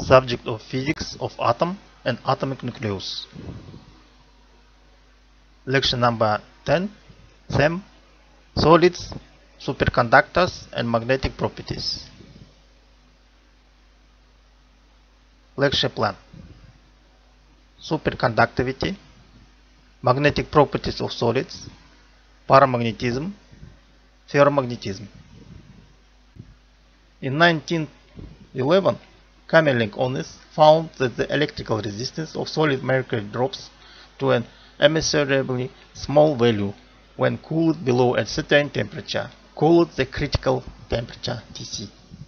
Subject of Physics of Atom and Atomic Nucleus. Lecture number 10. Theme: Solids, Superconductors and Magnetic Properties. Lecture plan: Superconductivity, Magnetic Properties of Solids, Paramagnetism, Ferromagnetism. In 1911, Kamerlingh Onnes found that the electrical resistance of solid mercury drops to an immeasurably small value when cooled below a certain temperature, called the critical temperature Tc.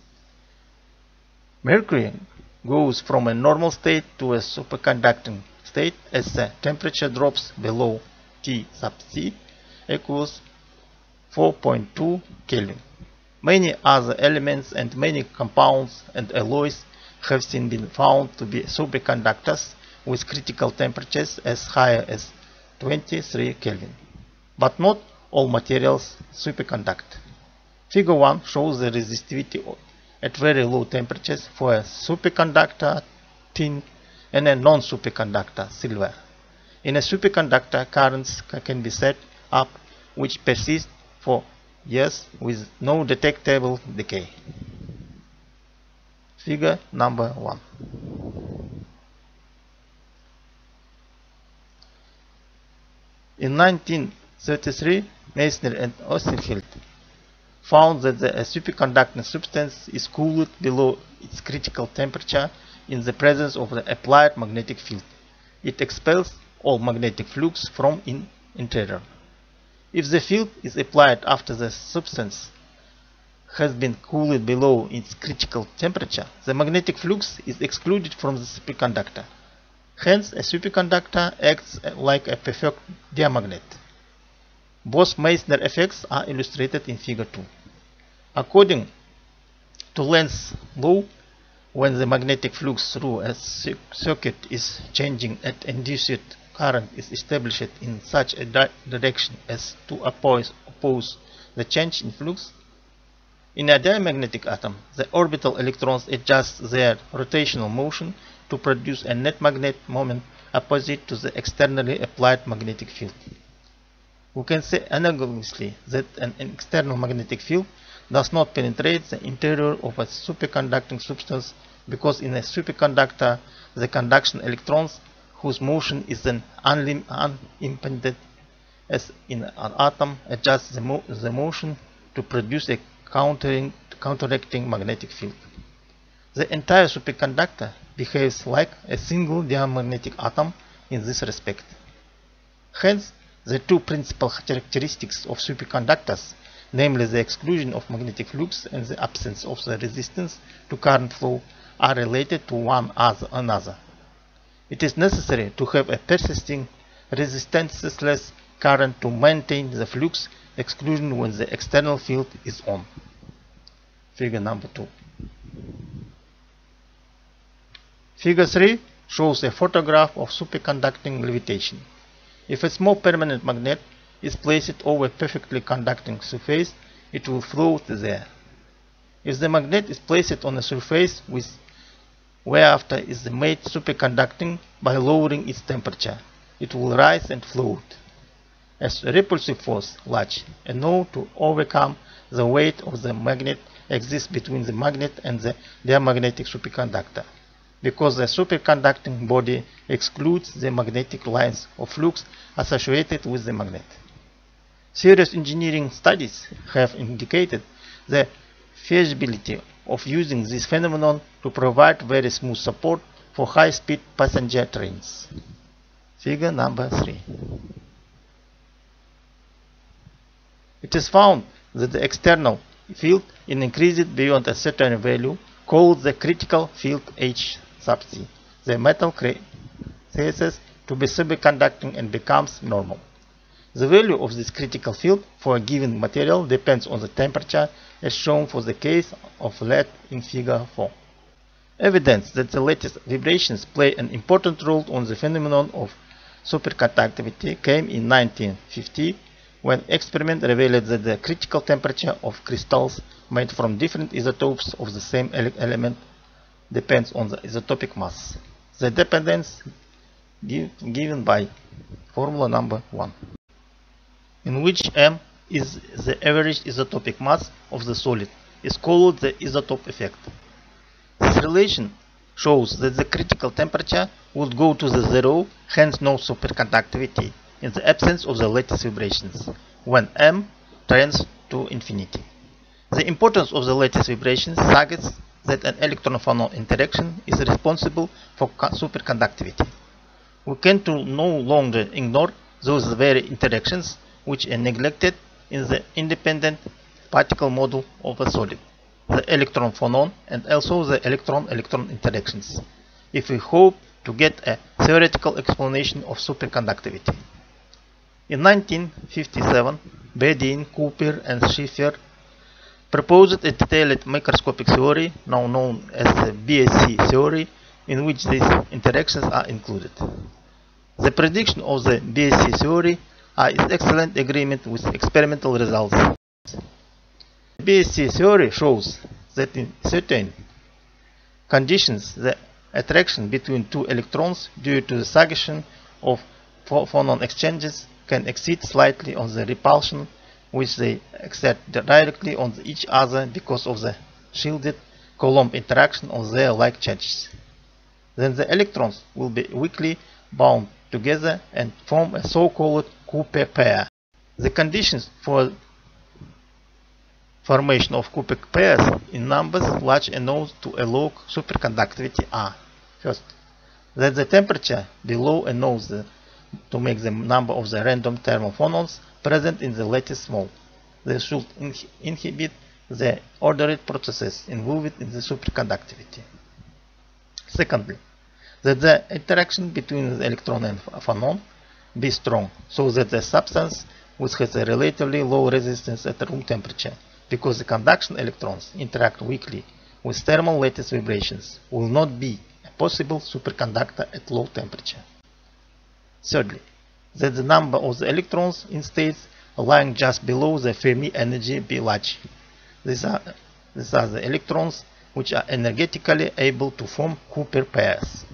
Mercury goes from a normal state to a superconducting state as the temperature drops below T sub C equals 4.2 Kelvin. Many other elements and many compounds and alloys have since been found to be superconductors with critical temperatures as high as 23 Kelvin. But not all materials superconduct. Figure 1 shows the resistivity at very low temperatures for a superconductor tin and a non-superconductor silver. In a superconductor, currents can be set up which persist for years with no detectable decay. Figure number 1. In 1933, Meissner and Oesterheld found that a superconducting substance is cooled below its critical temperature in the presence of the applied magnetic field. It expels all magnetic flux from its interior. If the field is applied after the substance has been cooled below its critical temperature, the magnetic flux is excluded from the superconductor. Hence, a superconductor acts like a perfect diamagnet. Both Meissner effects are illustrated in Figure 2. According to Lenz's law, when the magnetic flux through a circuit is changing and induced current is established in such a direction as to oppose the change in flux, in a diamagnetic atom, the orbital electrons adjust their rotational motion to produce a net magnetic moment opposite to the externally applied magnetic field. We can say analogously that an external magnetic field does not penetrate the interior of a superconducting substance because in a superconductor the conduction electrons whose motion is then unimpeded as in an atom adjust the motion to produce a counteracting magnetic field. The entire superconductor behaves like a single diamagnetic atom in this respect. Hence, the two principal characteristics of superconductors, namely the exclusion of magnetic flux and the absence of the resistance to current flow, are related to one another. It is necessary to have a persisting, resistanceless current to maintain the flux exclusion when the external field is on. Figure number 2. Figure 3 shows a photograph of superconducting levitation. If a small permanent magnet is placed over a perfectly conducting surface, it will float there. If the magnet is placed on a surface whereafter is made superconducting by lowering its temperature, it will rise and float. As a repulsive force, large enough to overcome the weight of the magnet, exists between the magnet and the diamagnetic superconductor, because the superconducting body excludes the magnetic lines of flux associated with the magnet. Serious engineering studies have indicated the feasibility of using this phenomenon to provide very smooth support for high-speed passenger trains. Figure number 3. It is found that the external field is increased beyond a certain value called the critical field H sub C. The metal ceases to be superconducting and becomes normal. The value of this critical field for a given material depends on the temperature, as shown for the case of lead in Figure 4. Evidence that the lattice vibrations play an important role on the phenomenon of superconductivity came in 1950 when experiment revealed that the critical temperature of crystals made from different isotopes of the same element depends on the isotopic mass. The dependence given by formula number 1, in which m is the average isotopic mass of the solid, is called the isotope effect. This relation shows that the critical temperature would go to the zero, hence no superconductivity, in the absence of the lattice vibrations, when m tends to infinity. The importance of the lattice vibrations suggests that an electron-phonon interaction is responsible for superconductivity. We can no longer ignore those very interactions which are neglected in the independent particle model of a solid, the electron-phonon and also the electron-electron interactions, if we hope to get a theoretical explanation of superconductivity. In 1957, Bedin, Cooper and Schiffer proposed a detailed microscopic theory, now known as the BSC theory, in which these interactions are included. The prediction of the BSC theory is in excellent agreement with experimental results. The BSC theory shows that in certain conditions the attraction between two electrons due to the suggestion of phonon exchanges can exceed slightly on the repulsion which they exert directly on each other because of the shielded Coulomb interaction of their like charges. Then the electrons will be weakly bound together and form a so-called Cooper pair. The conditions for formation of Cooper pairs in numbers large enough to allow superconductivity are: first, that the temperature below enough to make the number of the random thermophonons present in the lattice small. They should inhibit the ordered processes involved in the superconductivity. Secondly, that the interaction between the electron and phonon be strong, so that the substance which has a relatively low resistance at room temperature, because the conduction electrons interact weakly with thermal lattice vibrations, will not be a possible superconductor at low temperature. Thirdly, that the number of the electrons in states lying just below the Fermi energy be large. These are the electrons which are energetically able to form Cooper pairs.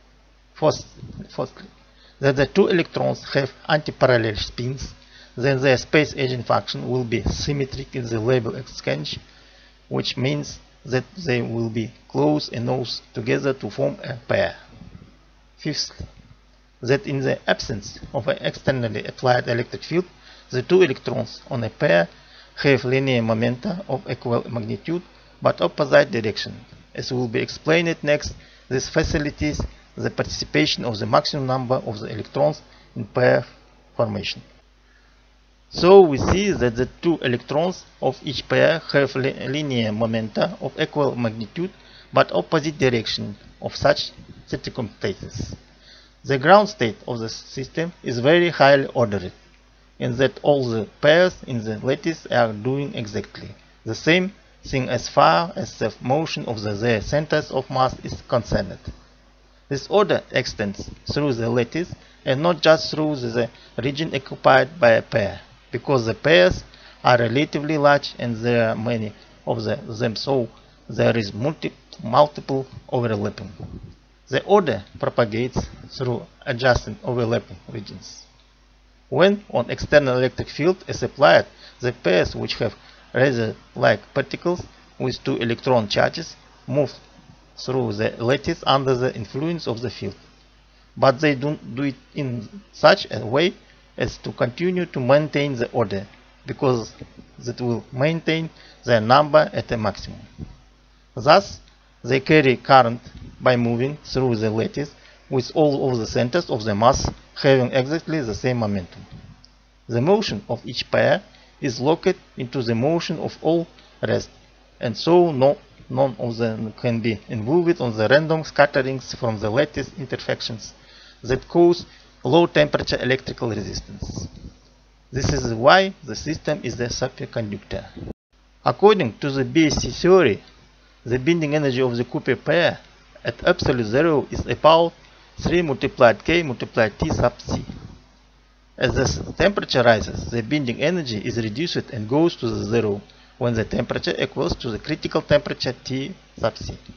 Fourthly, that the two electrons have antiparallel spins, then their space eigenfunction will be symmetric in the label exchange, which means that they will be close enough together to form a pair. Fifthly, that in the absence of an externally applied electric field, the two electrons on a pair have linear momenta of equal magnitude but opposite direction. As will be explained next, this facilitates the participation of the maximum number of the electrons in pair formation. So we see that the two electrons of each pair have linear momenta of equal magnitude but opposite direction of such circumstances. The ground state of the system is very highly ordered, in that all the pairs in the lattice are doing exactly the same thing as far as the motion of their centers of mass is concerned. This order extends through the lattice and not just through the region occupied by a pair, because the pairs are relatively large and there are many of them, so there is multiple overlapping. The order propagates through adjacent overlapping regions. When an external electric field is applied, the pairs which have rather-like particles with two electron charges move through the lattice under the influence of the field. But they don't do it in such a way as to continue to maintain the order, because that will maintain their number at a maximum. Thus, they carry current by moving through the lattice with all of the centers of the mass having exactly the same momentum. The motion of each pair is locked into the motion of all rest, and so none of them can be involved on the random scatterings from the lattice intersections that cause low temperature electrical resistance. This is why the system is a superconductor. According to the BSC theory, the binding energy of the Cooper pair at absolute zero is about 3 multiplied K multiplied T sub C. As the temperature rises, the binding energy is reduced and goes to the zero when the temperature equals to the critical temperature T sub C.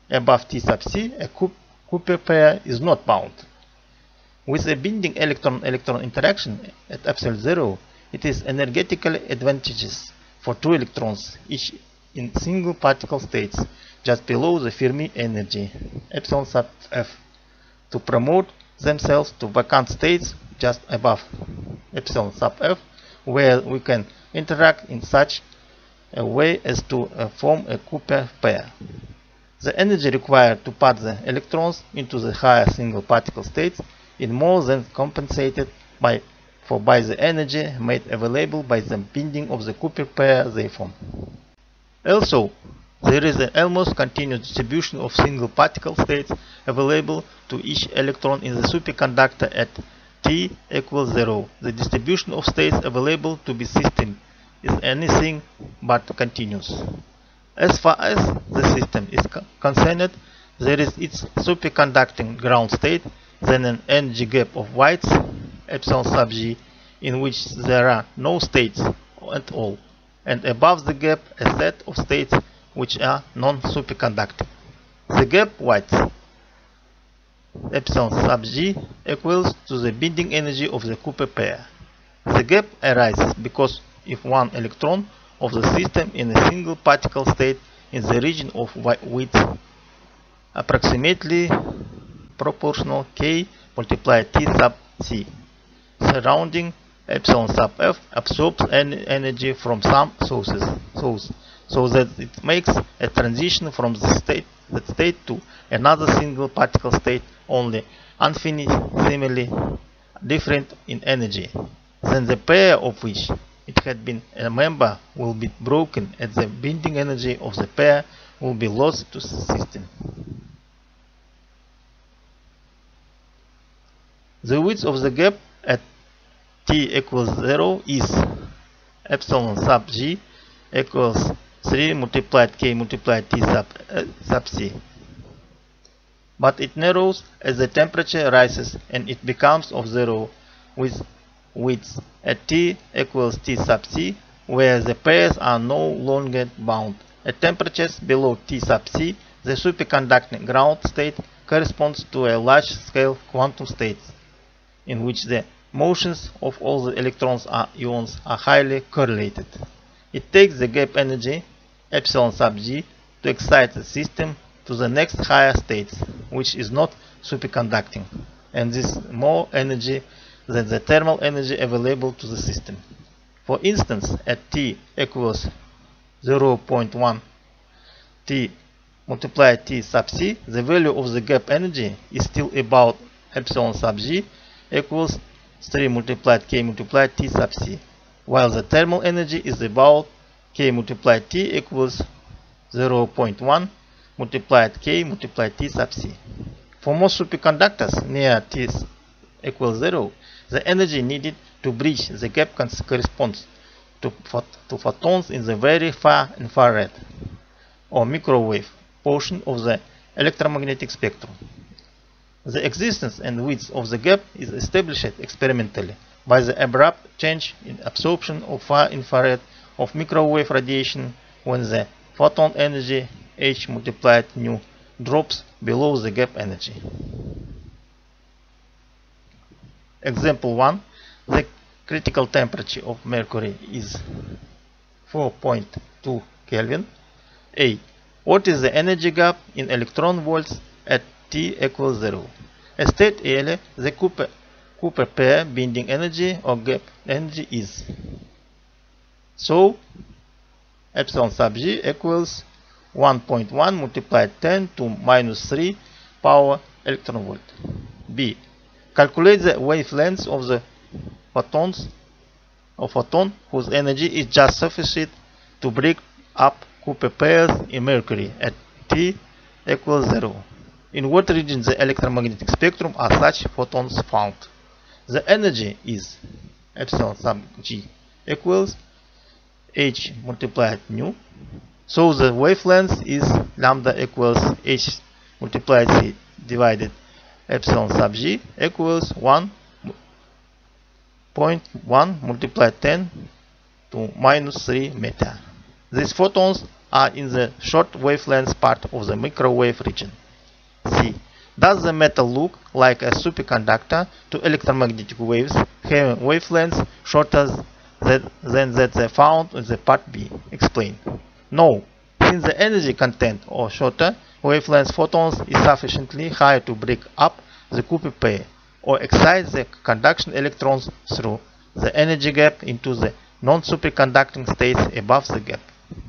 above T sub c, a Cooper pair is not bound. With a binding electron-electron interaction at absolute zero, it is energetically advantageous for two electrons, each in single particle states, just below the Fermi energy, epsilon sub f, to promote themselves to vacant states just above epsilon sub f, where we can interact in such a way as to form a Cooper pair. The energy required to pass the electrons into the higher single particle states is more than compensated by the energy made available by the binding of the Cooper pair they form. Also, there is an almost continuous distribution of single particle states available to each electron in the superconductor at T equals 0. The distribution of states available to the system is anything but continuous. As far as the system is concerned, there is its superconducting ground state, then an energy gap of Weitz, epsilon sub g, in which there are no states at all, and above the gap a set of states which are non-superconducting. The gap Weitz, epsilon sub g, equals to the binding energy of the Cooper pair. The gap arises because if one electron of the system in a single particle state in the region of width approximately proportional k multiplied T sub c surrounding epsilon sub f absorbs energy from some source, so that it makes a transition from that state to another single particle state only infinitesimally different in energy. Then the pair of which it had been a member will be broken, and the binding energy of the pair will be lost to the system. The width of the gap at T equals 0 is epsilon sub g equals 3 multiplied k multiplied T sub c. But it narrows as the temperature rises, and it becomes of 0 with width at T equals T sub c, where the pairs are no longer bound. At temperatures below T sub c, the superconducting ground state corresponds to a large-scale quantum state, in which the motions of all the electrons or ions are highly correlated. It takes the gap energy, epsilon sub g, to excite the system to the next higher states, which is not superconducting, and this is more energy than the thermal energy available to the system. For instance, at T equals 0.1 T multiplied T sub c, the value of the gap energy is still about epsilon sub g equals 3 multiplied k multiplied T sub c, while the thermal energy is about k multiplied T equals 0.1 multiplied k multiplied T sub c. For most superconductors near T equals 0, the energy needed to bridge the gap corresponds to photons in the very far infrared or microwave portion of the electromagnetic spectrum. The existence and width of the gap is established experimentally by the abrupt change in absorption of far infrared of microwave radiation when the photon energy h multiplied nu drops below the gap energy. Example 1. The critical temperature of mercury is 4.2 Kelvin. A. What is the energy gap in electron volts at T equals 0? As stated earlier, the Cooper pair binding energy or gap energy is. So, epsilon sub g equals 1.1 multiplied 10 to minus 3 power electron volt. B. Calculate the wavelengths of the photon whose energy is just sufficient to break up Cooper pairs in mercury at T equals 0. In what region the electromagnetic spectrum are such photons found? The energy is epsilon sub g equals h multiplied nu. So the wavelength is lambda equals h multiplied c divided epsilon sub g equals 1.1 multiplied 10 to minus 3 meter. These photons are in the short wavelength part of the microwave region. C. Does the metal look like a superconductor to electromagnetic waves having wavelengths shorter than that found in the part B? Explain. No. Since the energy content of shorter wavelength photons is sufficiently high to break up the Cooper pair or excite the conduction electrons through the energy gap into the non-superconducting states above the gap.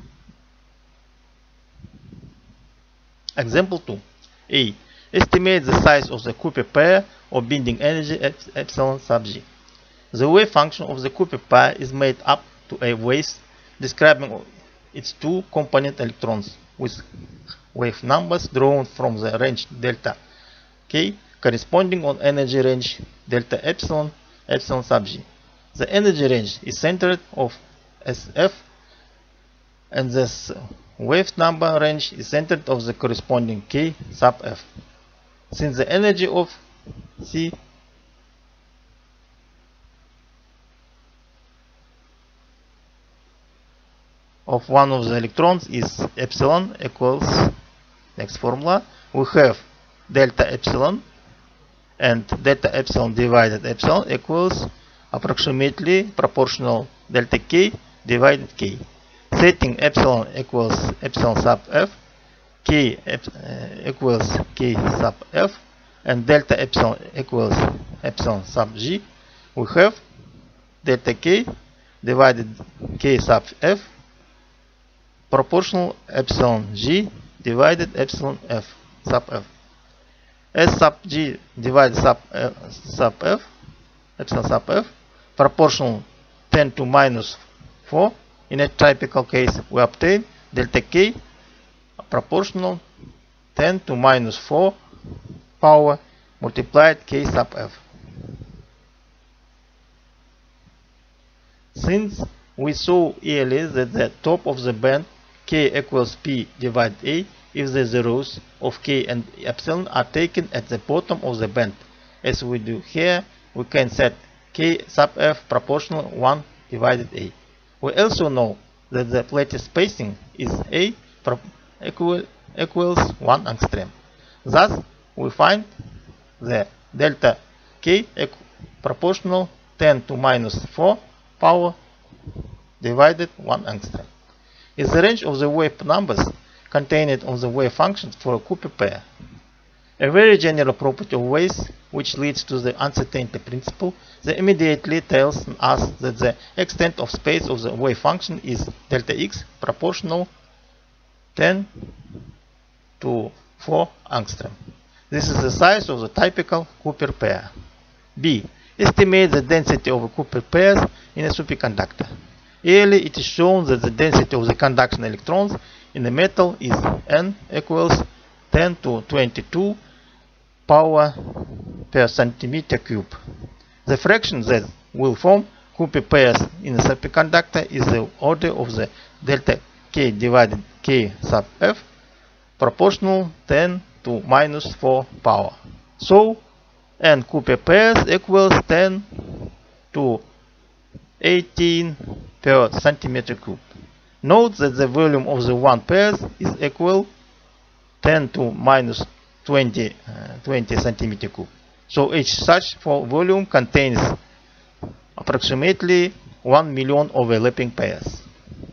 Example 2. A. Estimate the size of the Cooper pair or binding energy epsilon sub g. The wave function of the Cooper pair is made up to a wave describing its two component electrons with wave numbers drawn from the range delta k corresponding on energy range delta epsilon sub g. The energy range is centered of SF and this wave number range is centered of the corresponding k sub f. Since the energy of C of one of the electrons is epsilon equals, next formula, we have delta epsilon, and delta epsilon divided epsilon equals approximately proportional delta k divided k. Setting epsilon equals epsilon sub f, k equals k sub f, and delta epsilon equals epsilon sub g, we have delta k divided k sub f proportional epsilon g divided epsilon f sub f. S sub g divided sub f, epsilon sub f, proportional 10 to minus 4. In a typical case, we obtain delta k proportional 10 to minus 4 power multiplied k sub f. Since we saw earlier that the top of the band k equals p divided a if the zeros of k and epsilon are taken at the bottom of the band, as we do here, we can set k sub f proportional 1 divided a. We also know that the lattice spacing is a equals 1 angstrom. Thus, we find the delta k proportional 10 to minus 4 power divided 1 angstrom is the range of the wave numbers contained on the wave functions for a Cooper pair. A very general property of waves, which leads to the uncertainty principle, that immediately tells us that the extent of space of the wave function is delta x proportional 10 to 4 angstrom. This is the size of the typical Cooper pair. B. Estimate the density of Cooper pairs in a superconductor. Earlier it is shown that the density of the conduction electrons in the metal is n equals 10 to 22 power per centimeter cube. The fraction that will form Cooper pairs in a superconductor is the order of the delta k divided k sub f proportional 10 to minus 4 power. So n Cooper pairs equals 10 to 18 per centimeter cube. Note that the volume of the one pairs is equal 10 to minus 20 centimeter cube. So each such volume contains approximately 1 million overlapping pairs.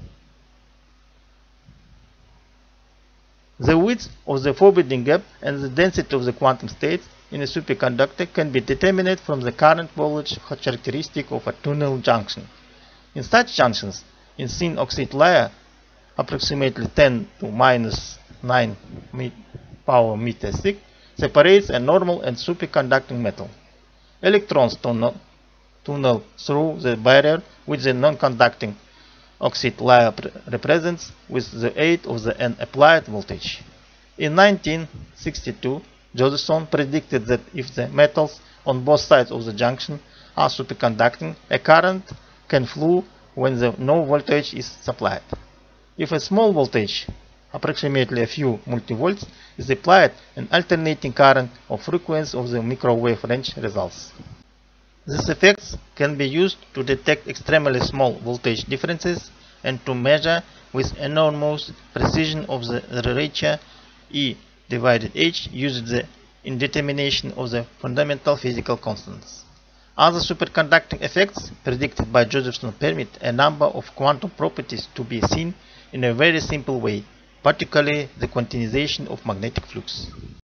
The width of the forbidding gap and the density of the quantum states in a superconductor can be determined from the current voltage characteristic of a tunnel junction. In such junctions, in thin oxide layer, approximately 10 to minus 9 power meter thick, separates a normal and superconducting metal. Electrons tunnel through the barrier which the non-conducting oxide layer represents with the aid of the N applied voltage. In 1962, Josephson predicted that if the metals on both sides of the junction are superconducting, a current can flow when no voltage is supplied. If a small voltage, approximately a few multivolts, is applied, an alternating current of frequency of the microwave range results. These effects can be used to detect extremely small voltage differences and to measure with enormous precision of the ratio E divided H used the indetermination of the fundamental physical constants. Other superconducting effects predicted by Josephson permit a number of quantum properties to be seen in a very simple way, particularly the quantization of magnetic flux.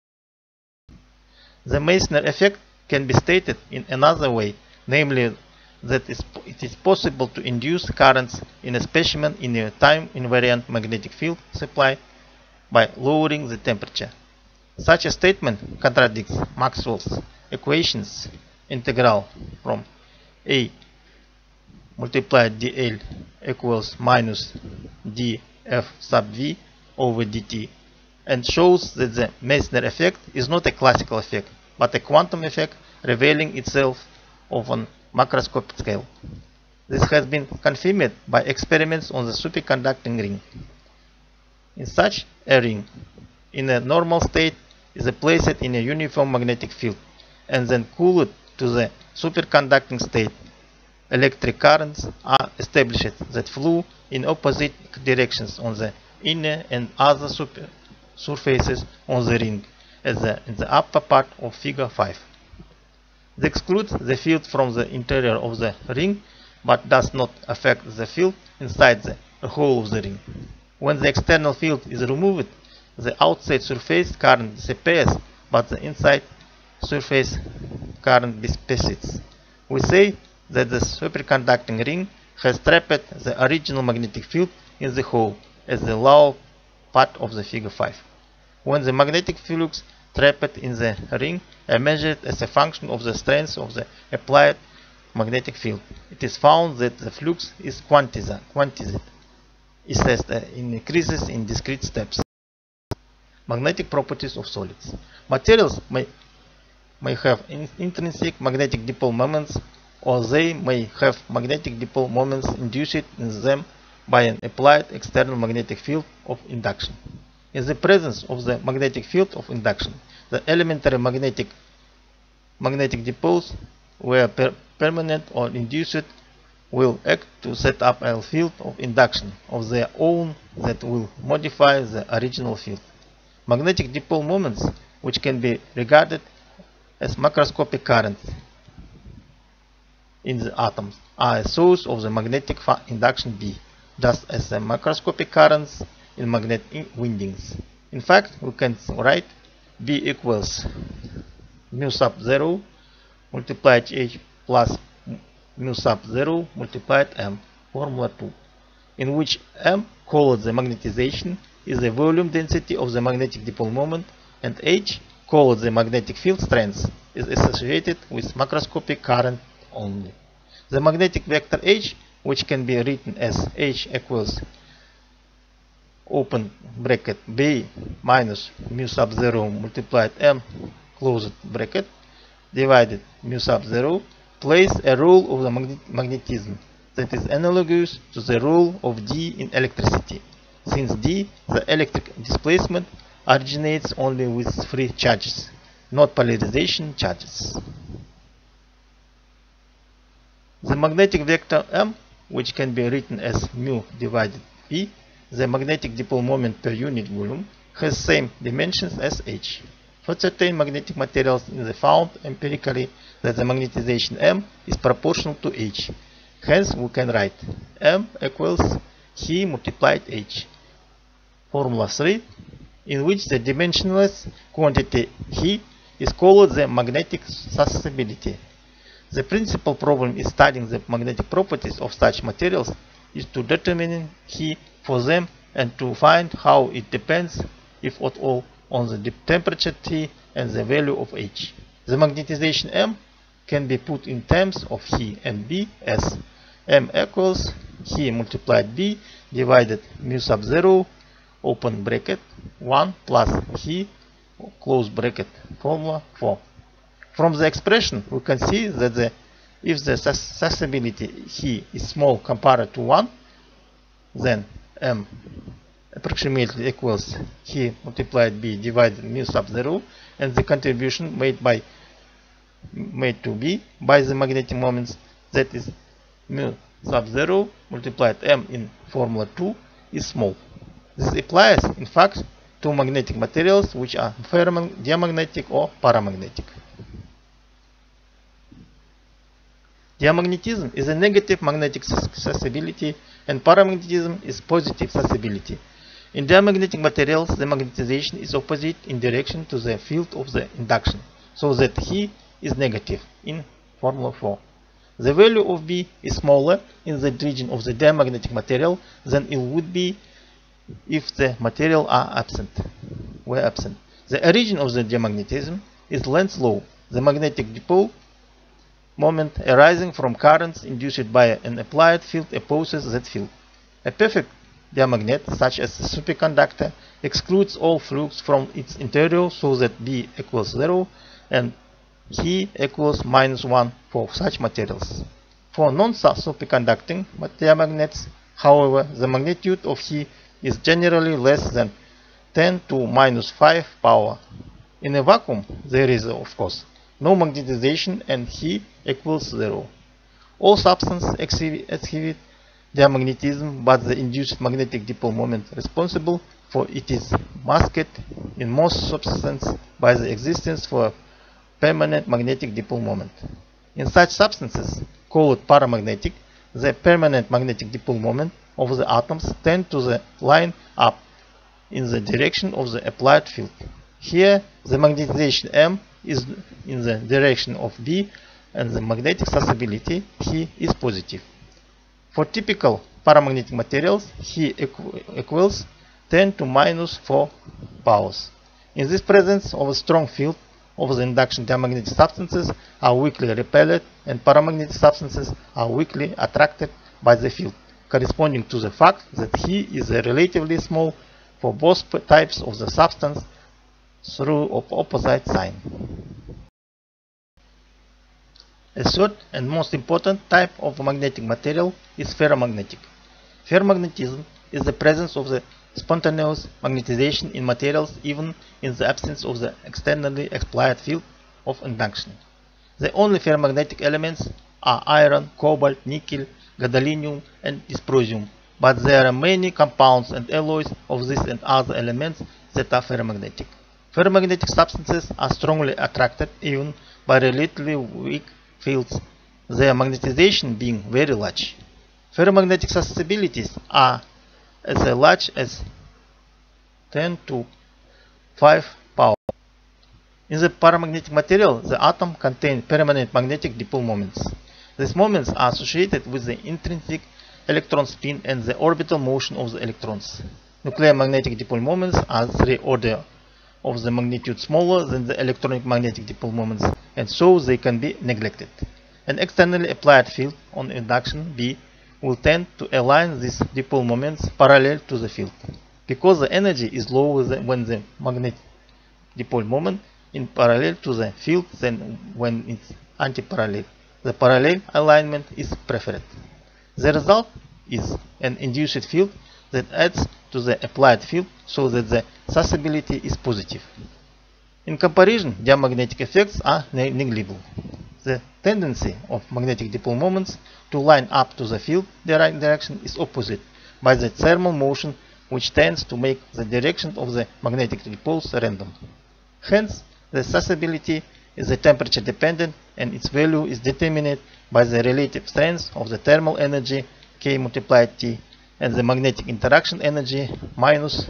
The Meissner effect can be stated in another way, namely that it is possible to induce currents in a specimen in a time-invariant magnetic field supply by lowering the temperature. Such a statement contradicts Maxwell's equations integral from A multiplied dl equals minus df sub v over dt and shows that the Meissner effect is not a classical effect but a quantum effect revealing itself on macroscopic scale. This has been confirmed by experiments on the superconducting ring. In such a ring, in a normal state, is placed in a uniform magnetic field and then cooled to the superconducting state. Electric currents are established that flow in opposite directions on the inner and other surfaces on the ring, as in the upper part of figure 5. This excludes the field from the interior of the ring, but does not affect the field inside the hole of the ring. When the external field is removed, the outside surface current disappears, but the inside surface current persists. We say that the superconducting ring has trapped the original magnetic field in the hole, as the lower part of the figure 5. When the magnetic flux trapped in the ring are measured as a function of the strength of the applied magnetic field, it is found that the flux is quantized. It increases in discrete steps. Magnetic properties of solids. Materials may have intrinsic magnetic dipole moments, or they may have magnetic dipole moments induced in them by an applied external magnetic field of induction. In the presence of the magnetic field of induction, the elementary magnetic dipoles, whether permanent or induced, will act to set up a field of induction of their own that will modify the original field. Magnetic dipole moments, which can be regarded as macroscopic currents in the atoms, are a source of the magnetic induction B, just as the macroscopic currents in magnetic windings. In fact, we can write B equals mu sub 0 multiplied H plus mu sub 0 multiplied M, formula 2, in which M, called the magnetization, is the volume density of the magnetic dipole moment, and H, called the magnetic field strength, is associated with macroscopic current only. The magnetic vector H, which can be written as H equals open bracket B minus mu sub 0 multiplied M closed bracket divided mu sub 0, plays a role of the magnetism that is analogous to the role of D in electricity, since D, the electric displacement, originates only with free charges, not polarization charges. The magnetic vector M, which can be written as mu divided P, the magnetic dipole moment per unit volume, has same dimensions as H. For certain magnetic materials, it is found empirically that the magnetization M is proportional to H. Hence, we can write M equals He multiplied H. Formula 3, in which the dimensionless quantity He is called the magnetic susceptibility. The principal problem in studying the magnetic properties of such materials is to determine He for them and to find how it depends, if at all, on the temperature T and the value of H. The magnetization M can be put in terms of He and B as M equals He multiplied B divided mu sub 0 open bracket 1 plus He close bracket, formula 4. From the expression we can see that if the susceptibility He is small compared to 1, then M approximately equals He multiplied B divided mu sub 0, and the contribution made to B by the magnetic moments, that is mu sub 0 multiplied M in formula 2, is small. This applies, in fact, to magnetic materials which are diamagnetic or paramagnetic. Diamagnetism is a negative magnetic susceptibility and paramagnetism is positive susceptibility. In diamagnetic materials, the magnetization is opposite in direction to the field of the induction, so that He is negative in Formula 4. The value of B is smaller in the region of the diamagnetic material than it would be if the material were absent. The origin of the diamagnetism is Lenz's law. The magnetic dipole moment arising from currents induced by an applied field opposes that field. A perfect diamagnet, such as a superconductor, excludes all flux from its interior so that B equals 0 and He equals -1 for such materials. For non-superconducting diamagnets, however, the magnitude of He is generally less than 10 to -5 power. In a vacuum, there is, of course, no magnetization and He equals 0. All substances exhibit diamagnetism, but the induced magnetic dipole moment responsible for it is masked in most substances by the existence of a permanent magnetic dipole moment. In such substances, called paramagnetic, the permanent magnetic dipole moment of the atoms tend to line up in the direction of the applied field. Here, the magnetization M is in the direction of B and the magnetic susceptibility He is positive. For typical paramagnetic materials, He equals 10 to -4 powers. In this presence of a strong field of the induction, diamagnetic substances are weakly repelled and paramagnetic substances are weakly attracted by the field, corresponding to the fact that He is relatively small for both types of the substance through opposite sign. A third and most important type of magnetic material is ferromagnetic. Ferromagnetism is the presence of the spontaneous magnetization in materials even in the absence of the externally applied field of induction. The only ferromagnetic elements are iron, cobalt, nickel, gadolinium, and dysprosium, but there are many compounds and alloys of these and other elements that are ferromagnetic. Ferromagnetic substances are strongly attracted even by relatively weak fields, their magnetization being very large. Ferromagnetic susceptibilities are as large as 10 to 5 power. In the paramagnetic material, the atom contains permanent magnetic dipole moments. These moments are associated with the intrinsic electron spin and the orbital motion of the electrons. Nuclear magnetic dipole moments are 3 orders of the magnitude smaller than the electronic magnetic dipole moments, and so they can be neglected. An externally applied field on induction B will tend to align these dipole moments parallel to the field. Because the energy is lower when the magnetic dipole moment is parallel to the field than when it's anti-parallel, the parallel alignment is preferred. The result is an induced field that adds to the applied field so that the susceptibility is positive. In comparison, diamagnetic effects are negligible. The tendency of magnetic dipole moments to line up to the field direction is opposite by the thermal motion, which tends to make the direction of the magnetic dipoles random. Hence, the susceptibility is temperature dependent and its value is determined by the relative strength of the thermal energy K multiplied T and the magnetic interaction energy minus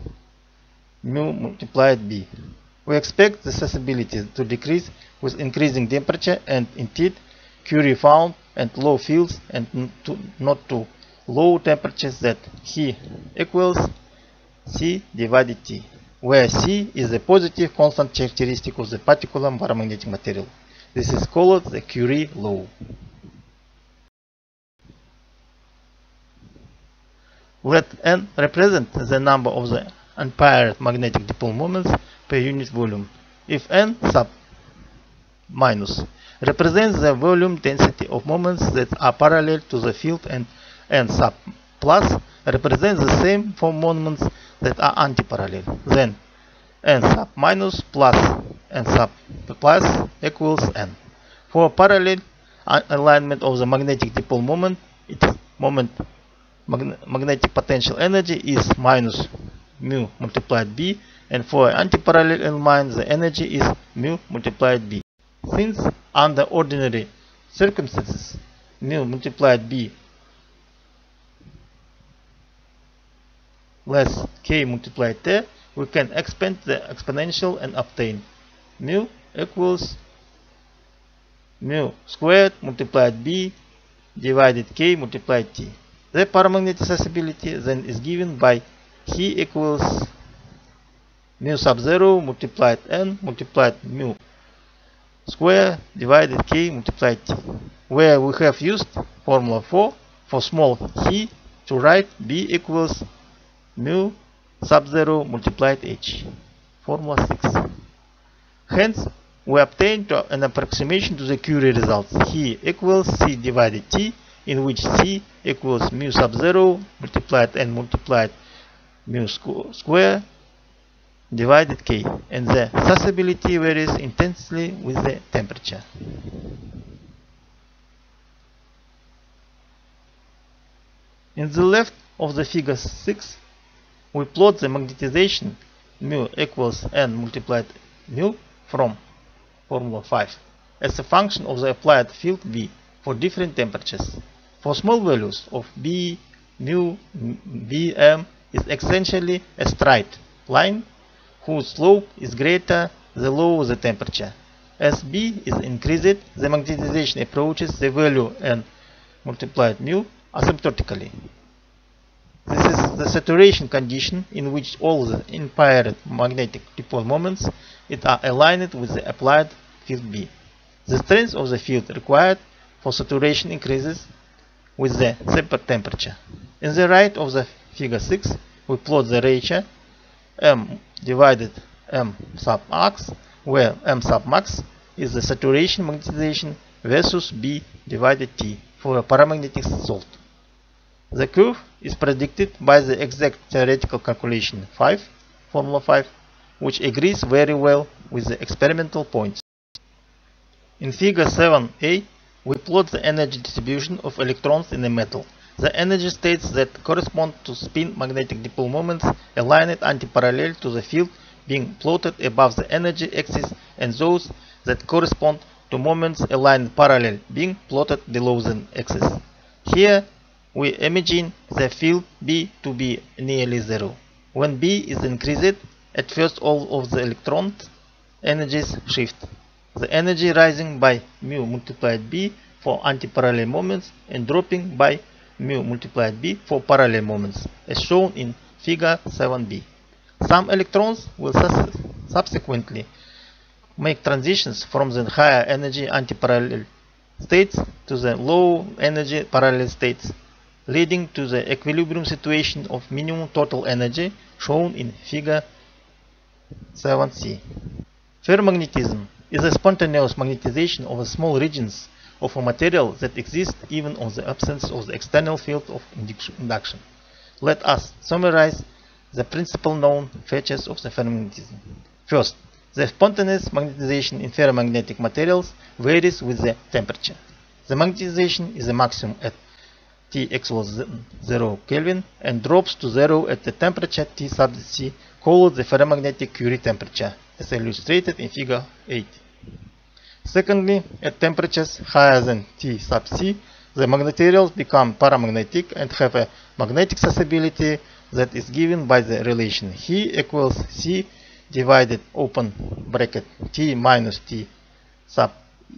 mu multiplied B. We expect the susceptibility to decrease with increasing temperature, and indeed Curie found at low fields and not to low temperatures that He equals C divided T, where C is the positive constant characteristic of the particular paramagnetic material. This is called the Curie law. Let N represent the number of the unpaired magnetic dipole moments per unit volume. If N sub minus represents the volume density of moments that are parallel to the field, and N sub plus represents the same for moments that are antiparallel, then N sub minus plus N sub plus equals N. For parallel alignment of the magnetic dipole moment, its moment magnetic potential energy is minus mu multiplied b, and for antiparallel element the energy is mu multiplied b. Since under ordinary circumstances mu multiplied b less k multiplied t, we can expand the exponential and obtain mu equals mu squared multiplied b divided k multiplied t. The paramagnetic accessibility then is given by he equals mu sub 0 multiplied n multiplied mu square divided k multiplied t, where we have used formula 4 for small he to write b equals mu sub 0 multiplied h, formula 6. Hence, we obtained an approximation to the Curie results. He equals c divided t, in which c equals mu sub 0 multiplied n multiplied mu square divided k, and the accessibility varies intensely with the temperature. In the left of the figure 6, we plot the magnetization mu equals n multiplied mu from formula 5 as a function of the applied field V for different temperatures. For small values of B, mu, Bm is essentially a straight line whose slope is greater the lower the temperature. As B is increased, the magnetization approaches the value n multiplied mu asymptotically. This is the saturation condition in which all the impaired magnetic dipole moments are aligned with the applied field B. The strength of the field required for saturation increases with the separate temperature. In the right of the figure 6, we plot the ratio m divided m sub max, where m sub max is the saturation magnetization versus B divided T for a paramagnetic salt. The curve is predicted by the exact theoretical calculation 5, formula 5, which agrees very well with the experimental points. In figure 7a, we plot the energy distribution of electrons in a metal. The energy states that correspond to spin magnetic dipole moments aligned antiparallel to the field being plotted above the energy axis, and those that correspond to moments aligned parallel being plotted below the axis. Here we imagine the field B to be nearly zero. When B is increased, at first all of the electrons' energies shift. The energy rising by mu multiplied B for antiparallel moments and dropping by mu multiplied B for parallel moments, as shown in figure 7b. Some electrons will subsequently make transitions from the higher energy antiparallel states to the low energy parallel states, leading to the equilibrium situation of minimum total energy shown in figure 7c. Ferromagnetism is a spontaneous magnetization of small regions of a material that exist even on the absence of the external field of induction. Let us summarize the principal known features of the ferromagnetism. First, the spontaneous magnetization in ferromagnetic materials varies with the temperature. The magnetization is a maximum at T equals 0 Kelvin and drops to 0 at the temperature T sub C, called the ferromagnetic Curie temperature, as illustrated in figure 8. Secondly, at temperatures higher than T sub C, the materials become paramagnetic and have a magnetic accessibility that is given by the relation He equals C divided open bracket T minus T sub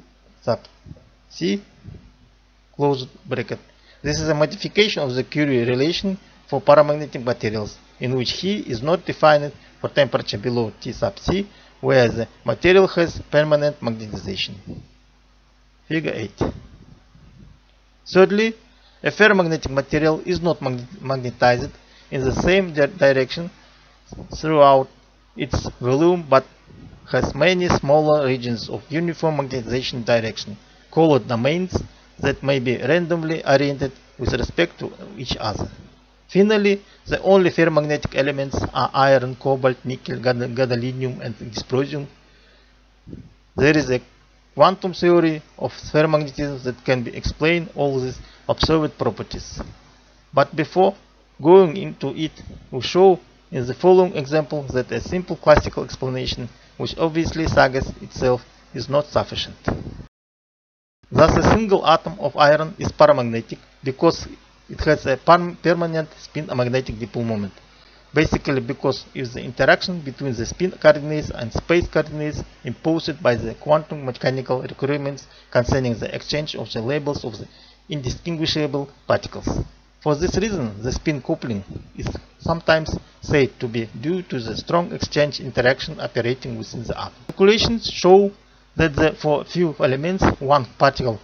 C closed bracket. This is a modification of the Curie relation for paramagnetic materials, in which He is not defined for temperature below T sub C, where the material has permanent magnetization. Figure 8. Thirdly, a ferromagnetic material is not magnetized in the same direction throughout its volume, but has many smaller regions of uniform magnetization direction, called domains, that may be randomly oriented with respect to each other. Finally, the only ferromagnetic elements are iron, cobalt, nickel, gadolinium, and dysprosium. There is a quantum theory of ferromagnetism that can explain all these observed properties. But before going into it, we show in the following example that a simple classical explanation, which obviously suggests itself, is not sufficient. Thus, a single atom of iron is paramagnetic because it has a permanent spin magnetic dipole moment. Basically because if the interaction between the spin coordinates and space coordinates imposed by the quantum mechanical requirements concerning the exchange of the labels of the indistinguishable particles. For this reason, the spin coupling is sometimes said to be due to the strong exchange interaction operating within the atom. Calculations show that for few elements, one partial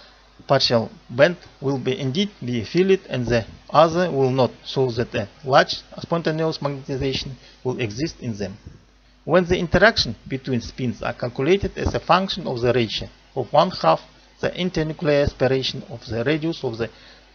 band will indeed be filled and the other will not, so that a large spontaneous magnetization will exist in them. When the interaction between spins are calculated as a function of the ratio of 1/2 the internuclear separation of the radius of the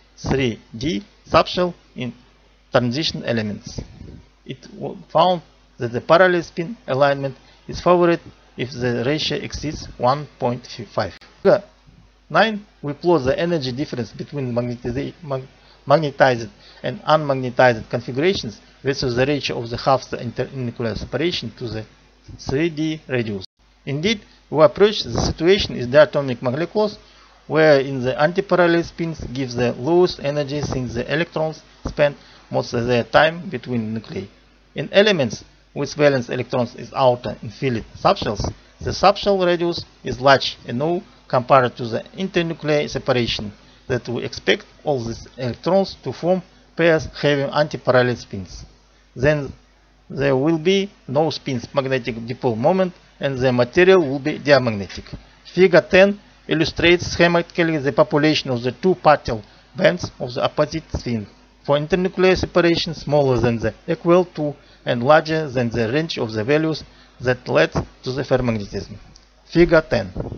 3D subshell in transition elements, it was found that the parallel spin alignment is favored if the ratio exceeds 1.5. Figure 9, we plot the energy difference between magnetized and unmagnetized configurations versus the ratio of the half the internuclear separation to the 3D radius. Indeed, we approach the situation is diatomic molecules, where in the antiparallel spins give the lowest energy since the electrons spend most of their time between nuclei. In elements with valence electrons is outer in filled subshells, the subshell radius is large enough compared to the internuclear separation that we expect all these electrons to form pairs having antiparallel spins. Then there will be no spin's magnetic dipole moment and the material will be diamagnetic. Figure 10 illustrates schematically the population of the two partial bands of the opposite spin. For internuclear separation smaller than the equal to and larger than the range of the values that led to the ferromagnetism. Figure 10.